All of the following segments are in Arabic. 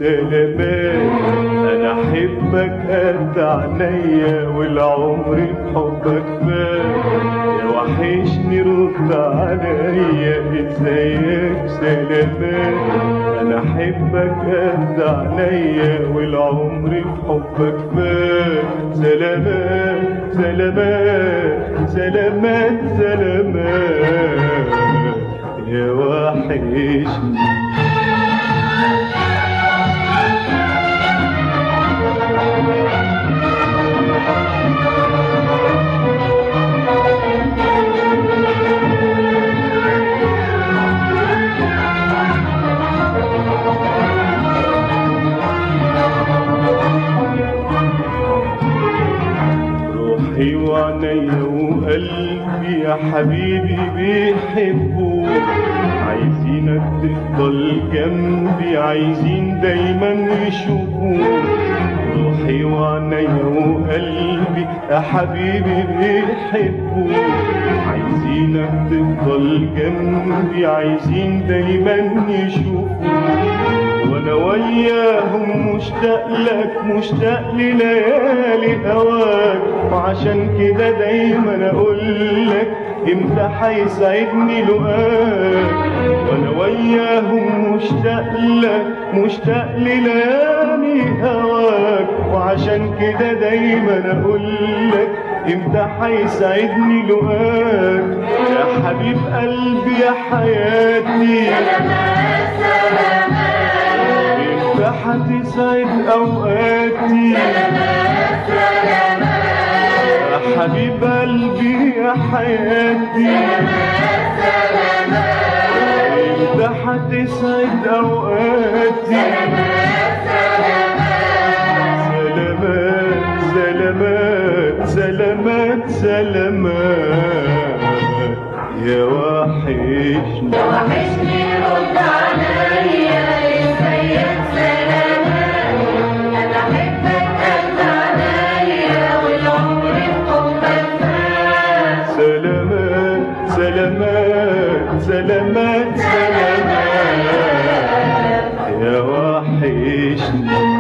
سلامات. انا احبك قد عينيا والعمر بحبك فات. يا وحشني رد عليا ازيك سلامات. انا احبك قد عينيا والعمر بحبك فات. سلامات سلامات سلامات سلامات يا وحشني. روحي وعينيا وقلبي يا حبيبي بيحبوك. عايزينك تفضل جنبي، عايزين دايما يشوفوك. روحي وعينيا وقلبي يا حبيبي بيحبوك. عايزينك تفضل جنبي، عايزين دايما يشوفوك. وانا وياهم مشتاق لك، مشتاق لليالي هواك. وعشان كده دايما اقول لك امتى هيسعدني لقاك. وانا وياهم مشتاق لك، مشتاق لليالي هواك. وعشان كده دايما اقول لك امتى هيسعدني لقاك. يا حبيب قلبي يا حياتي سلامات سلامات امتى هتسعد اوقاتي. سلامات سلامات يا حبيب قلبي يا حياتي سلامات امتى هتسعد اوقاتي. سلامات سلامات سلامات يا وحشني. يا وحشني رد عليا ازيك سلامات. انا احبك قد عينيا والعمر بحبك فات. سلامات سلامات سلامات سلامات يا وحشني.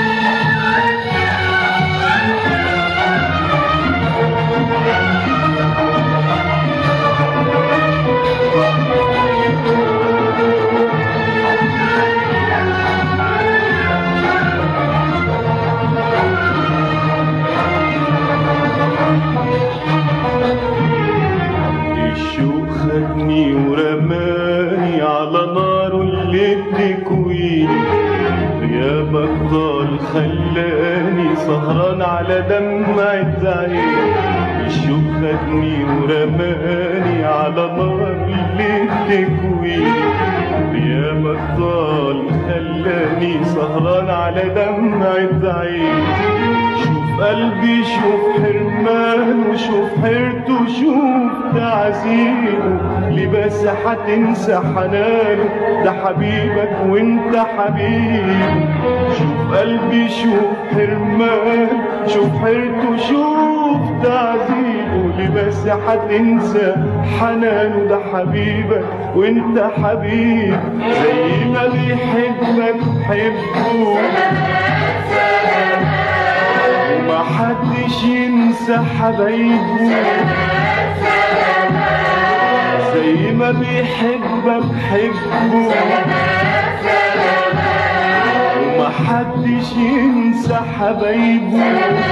الشوق خدني ورماني على نار اللي بتكويني. غيابك طال خلاني سهران على دمعة عيني. الشوق خدني ورماني على نار اللي بتكويني. غيابك طال خلاني سهران على دمعة عيني. شوف قلبي شوف حرمانه، شوف حيرته شوف تعذيبه. ليه بس هتنسى حنانه، ده حبيبك وانت حبيبه. شوف قلبي شوف حرمانه، شوف حيرته شوف تعذيبه. ليه بس هتنسى حنانه، ده حبيبك وانت حبيب. زي ما بيحبك حبه وما حدش ينسى حبايبه. زي ما بيحبك حبه وما حدش ينسى حبايبه.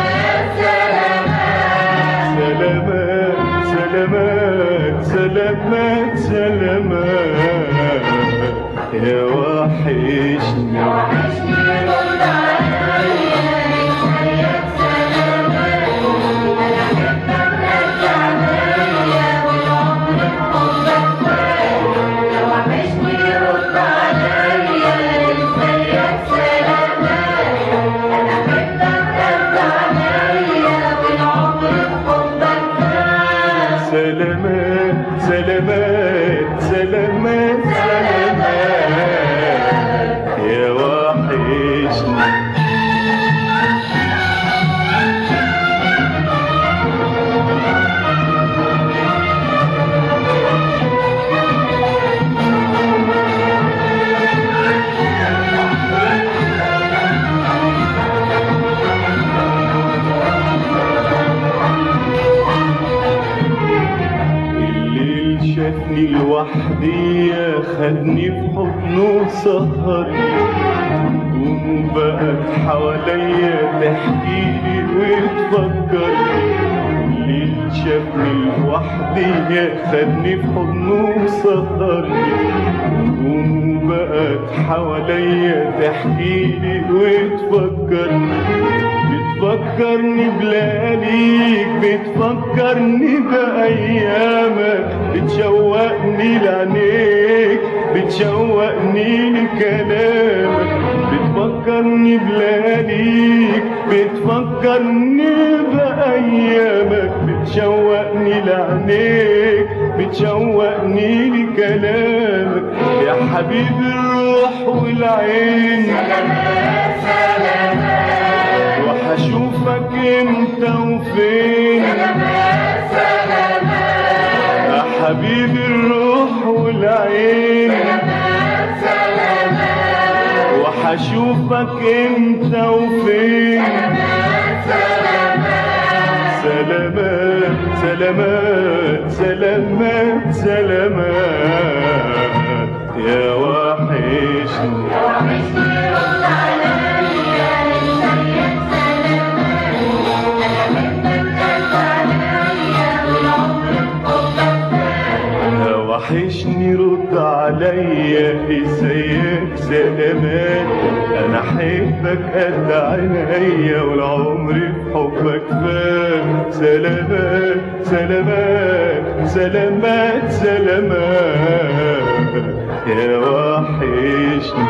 سلامات سلامات سلامات سلامات يا وحشني. يا وحشني رد عليا ازيك سلامات. انا احبك قد عينيا والعمر بحبك فات. يا وحشني رد عليا ازيك سلامات. انا احبك قد عينيا والعمر بحبك فات. سلامات سلامات سلامات سلامات يا شافني لوحدي خدني في حضنه سهرني، وبقت حواليا تحكيلي وتفكرني. الليل شافني لوحدي خدني في حضنه سهرني، وبقت حواليا تحكيلي وتفكرني. بتفكرني بلياليك، بتفكرني بأيامك، بتشوقني لعينيك، بتشوقني لكلامك. بتفكرني بلياليك، بتفكرني بأيامك، بتشوقني لعينيك، بتشوقني لكلامك. يا حبيب الروح والعين سلامات سلامات، وحشوفك انت وفين. سلامات سلامات، يا حبيب الروح والعين سلامات سلامات، وحشوفك انت وفين. سلامات سلامات، سلامات سلامات سلامات يا وحشني. وحشني رد عليا ازيك سلامات، انا بحبك قد عليا والعمر بحبك فات. وحشني رد عليا ازيك سلامات، انا احبك قد عينيا والعمر بحبك فات. سلامات سلامات سلامات سلامات يا وحشني.